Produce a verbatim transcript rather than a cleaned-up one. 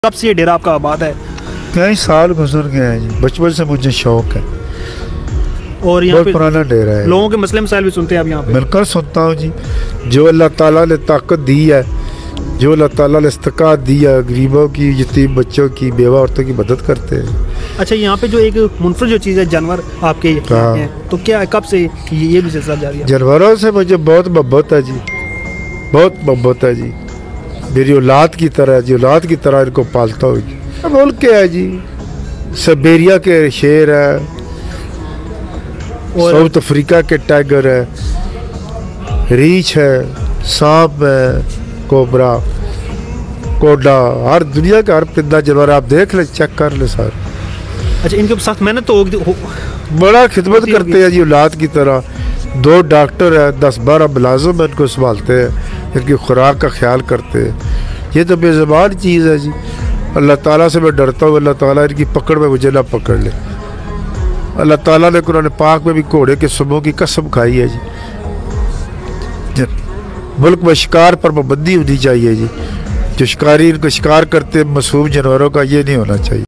कब से ये डेरा आपका आबाद है? कई साल गुजर गए हैं जी, बचपन से मुझे शौक है और यहाँ पे पुराना डेरा है। लोगों के मसले मसाइल भी सुनते हैं आप यहाँ पे? मिलकर सुनता हूँ जी। जो अल्लाह ताला ने ताकत दी है, जो अल्लाह ताला ने इस्तिकात दी है, गरीबों की, यतीम बच्चों की, बेवा औरतों की मदद करते हैं। अच्छा, यहाँ पे जो एक मुनफरद जो चीज़ है जानवर आपके हैं, तो क्या कब से ये भी सिलसिला जारी है? जानवरों से मुझे बहुत मोहब्बत है जी, बहुत मोहब्बत है जी। मेरी औलाद की तरह जी, औलाद की तरह इनको पालता हूँ जी। मुल्क के है जी, साइबेरिया के शेर है, साउथ अफ्रीका के टाइगर है, रीछ है, सांप है, कोबरा, कोडा, हर दुनिया का हर परिंदा जानवर आप देख ले, चेक कर ले सारे। अच्छा, इनके सख्त मेहनत तो होगी? हो, बड़ा खिदमत करते हैं जी औलाद की तरह। दो डॉक्टर है, दस बारह मुलाजिम इनको संभालते हैं, इनकी खुराक का ख्याल करते हैं। ये तो बेज़बान चीज़ है जी। अल्लाह ताला से मैं डरता हूँ, अल्लाह ताला इनकी पकड़ में मुझे ना पकड़ ले। अल्लाह ताला ने कुरान पाक में भी घोड़े के सुबह की कसम खाई है जी। मुल्क में शिकार पर पाबंदी होनी चाहिए जी। जो शिकारी इनको शिकार करते मासूम जानवरों का, ये नहीं होना चाहिए।